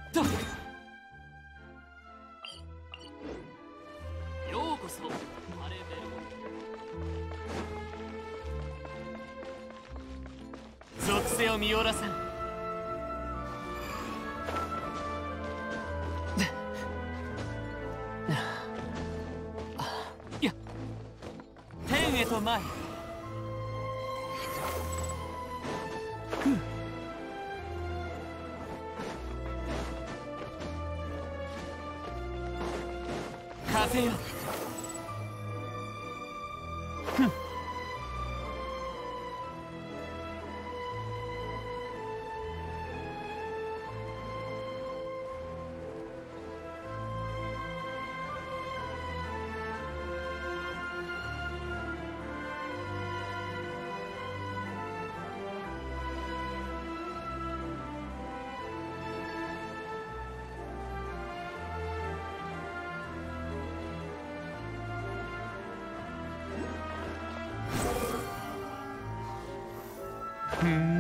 とようこそハレベル属性を見おらさん。いや天へと参る。風よ。ふん。